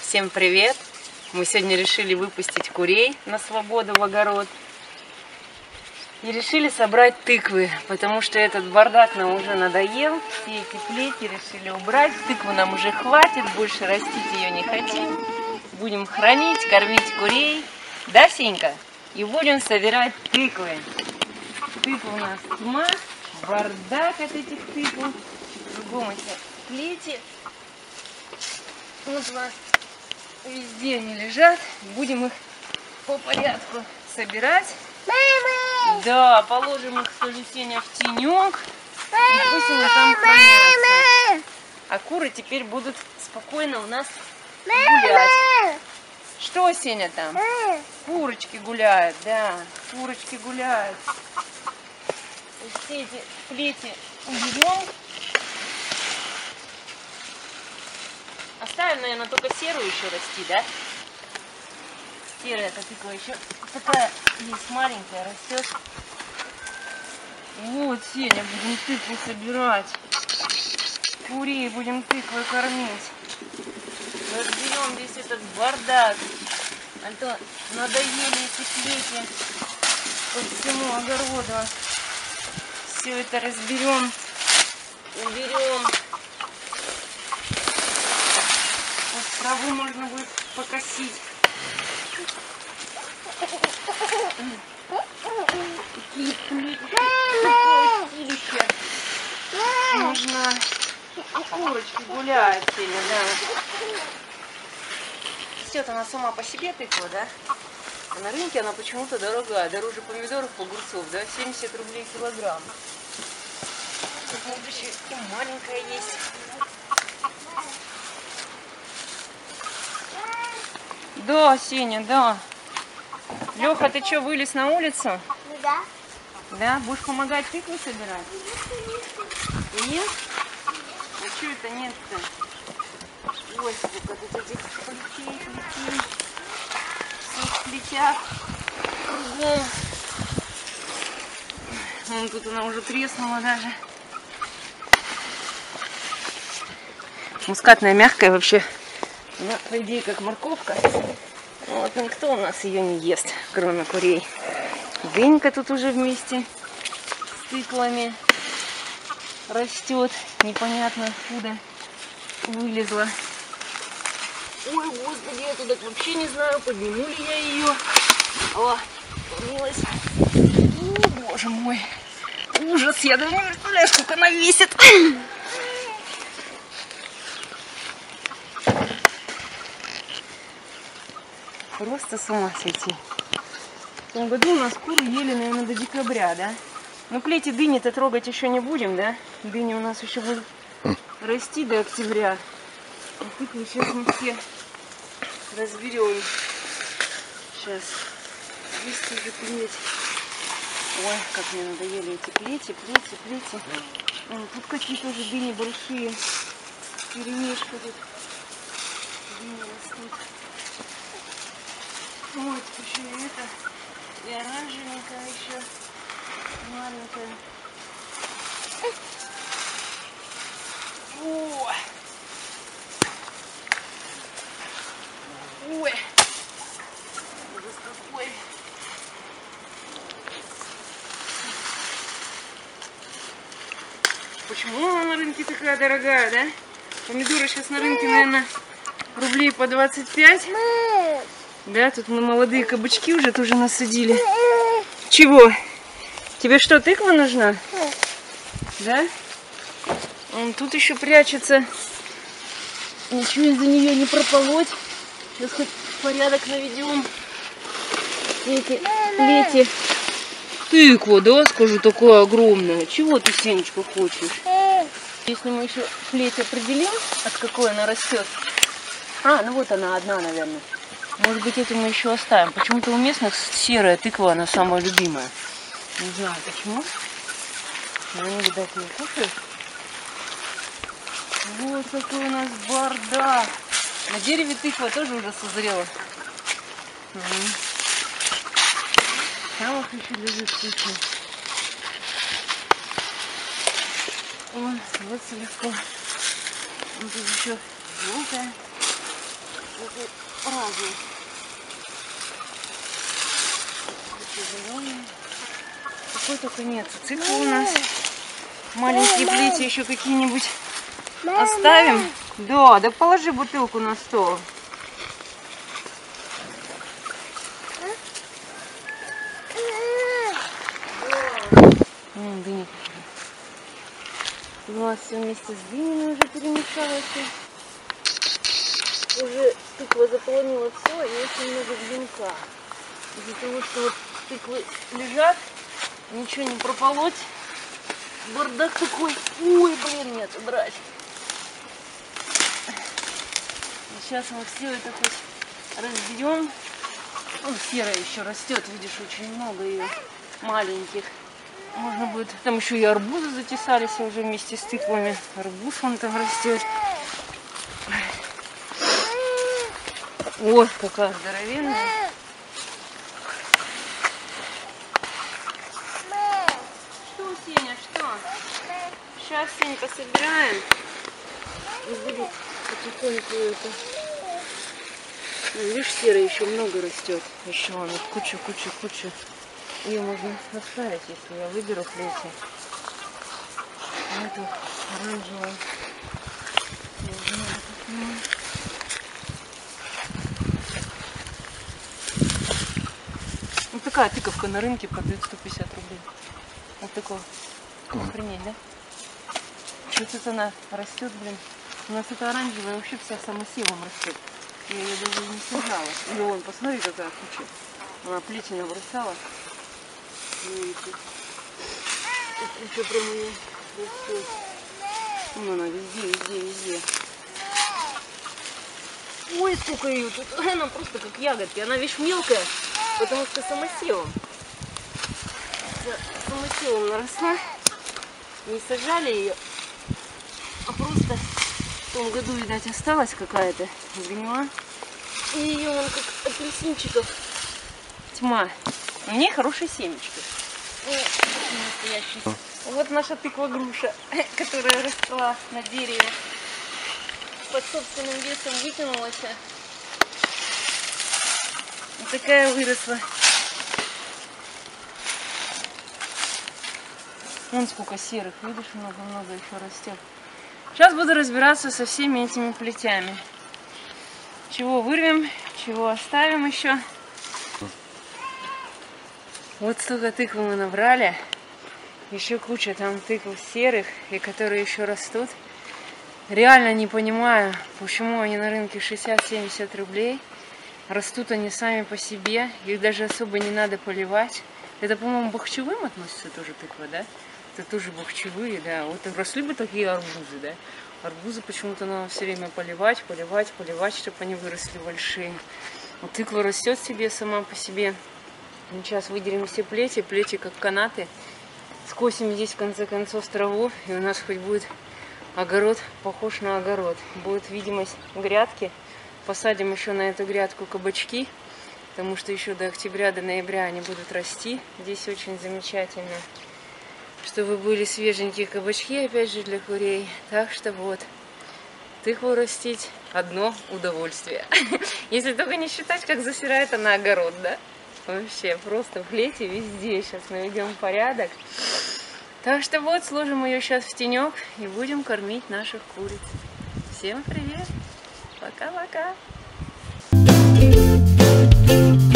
Всем привет! Мы сегодня решили выпустить курей на свободу в огород. И решили собрать тыквы, потому что этот бардак нам уже надоел. Все эти плети решили убрать. Тыкву нам уже хватит, больше растить ее не хотим. Будем хранить, кормить курей. Да, Сенька? И будем собирать тыквы. Тыквы у нас тьма, бардак от этих тыкв. Кругом эти плети. Вот у нас везде они лежат. Будем их по порядку собирать. Мама! Да, положим их тоже, Сеня, в тенек. И пусть они там хранятся. А куры теперь будут спокойно у нас гулять. Что, Сеня, там? Курочки гуляют, да. Курочки гуляют. Все эти плети уберем. Оставим, наверное, только серую еще расти, да? Серая тыква еще такая есть маленькая, растет. Вот, Сеня, будем тыкву собирать. Курей будем тыквой кормить. Разберем весь этот бардак. А то надоели эти плети по всему огороду. Все это разберем, уберем. Вот траву можно будет покосить. Такие плети, такое силище. Нужно. Курочки гуляют, Сеня, да. Растет она сама по себе тыква, да? А на рынке она почему-то дорогая, дороже помидоров, огурцов, да? 70 рублей килограмм. Тут вот еще и маленькая есть. Да, Сеня, да. Леха, ты что, вылез на улицу? Да. Да? Будешь помогать тыкву собирать? Нет? А что это нет-то? Ой, сколько тут этих плетей. Все в плетях. Кругом. Вон тут она уже треснула даже. Мускатная, мягкая вообще. Она, по идее, как морковка. Вот никто у нас ее не ест, кроме курей. Дынька тут уже вместе с тыквами растет. Непонятно откуда вылезла. Ой, господи, я туда вообще не знаю, подниму ли я ее. О, помилась. О, боже мой. Ужас, я даже не представляю, сколько она весит. Просто с ума сойти. В том году у нас куры ели, наверное, до декабря, да? Но плети дыни-то трогать еще не будем, да? Дыни у нас еще будут расти до октября. А тыквы сейчас мы все разберем. Сейчас. Есть уже плеть. Ой, как мне надоели эти плети. Тут какие тоже дыни большие. Перемешка тут. Дыни растут. Вот еще и это. И оранжевенькая еще. Маленькая. О! Ой! Ужас какой! Почему она на рынке такая дорогая, да? Помидоры сейчас на рынке, наверное, рублей по 25. Да, тут мы молодые кабачки уже тоже насадили. Чего? Тебе что, тыква нужна? Да? Вон тут еще прячется. Ничего из-за нее не прополоть. Сейчас хоть порядок наведем. Эти плети. Тыква, да, скажу, такая огромная. Чего ты, Сенечка, хочешь? Если мы еще плеть определим, от какой она растет. А, ну вот она одна, наверное. Может быть, эту мы еще оставим. Почему-то у местных серая тыква, она самая любимая. Не знаю почему. Но они, видать, не кушают. Вот какой у нас бардак. На дереве тыква тоже уже созрела. Там их еще лежит тыква. Ой, вот слегка. Вот тут еще желтая. разные. Какой только нет. Цикл у нас. Маленькие плети еще какие-нибудь оставим. Да, да положи бутылку на стол. Дыни. У нас все вместе с дынями уже перемешалось. Уже тыква заполонила все, и очень много дымка. Из-за того, что вот тыквы лежат, ничего не прополоть. Бардак такой. Ой, блин, нет, убрать. Сейчас мы все это хоть разберем. Вон серая еще растет, видишь, очень много ее маленьких. Можно будет. Там еще и арбузы затесались уже вместе с тыквами. Арбуз вон там растет. Ой, какая здоровенная. Что, Сеня, что? Сейчас, Сенька, собираем. И буду потихоньку это. Видишь, серая еще много растет. Еще она куча. Ее можно оставить, если я выберу плети. Эту оранжевую. Вот такая тыковка на рынке продает 150 рублей. Вот такого. Охренеть, да? Что-то она растет, блин. У нас эта оранжевая вообще вся самосевом растет. Я ее даже не сажала. Ну вон, посмотри, какая куча. Она плети набросала. Видите? Еще прям ее растет. Ну, она везде. Ой, сколько ее тут. Она просто как ягодки. Она вещь мелкая, потому что самосевом. Самосевом наросла. Не сажали ее, а просто в том году, видать, осталась какая-то, сгнила. И ее вон как апельсинчиков тьма. У нее хорошие семечки. Вот наша тыква-груша, которая росла на дереве. Под собственным весом вытянулась. Вот такая выросла. Вон сколько серых, видишь, много-много еще растет. Сейчас буду разбираться со всеми этими плетями. Чего вырвем, чего оставим еще. Вот столько тыкв мы набрали. Еще куча там тыкв серых, и которые еще растут. Реально не понимаю, почему они на рынке 60-70 рублей. Растут они сами по себе, их даже особо не надо поливать. Это, по-моему, бахчевым относится тоже тыква, да? Это тоже бахчевые, да. Вот росли бы такие арбузы, да? Арбузы почему-то надо все время поливать, чтобы они выросли большие. Вот тыква растет себе сама по себе. Сейчас выделим все плети, как канаты. Скосим здесь, в конце концов, траву, и у нас хоть будет огород похож на огород. Будет видимость грядки. Посадим еще на эту грядку кабачки, потому что еще до октября, до ноября они будут расти. Здесь очень замечательно, чтобы были свеженькие кабачки, опять же, для курей. Так что вот, тыкву растить одно удовольствие. Если только не считать, как засирает она огород, да? Вообще, просто в плете везде. Сейчас наведем порядок. Так что вот, сложим ее сейчас в тенек и будем кормить наших куриц. Всем привет! Пока-пока!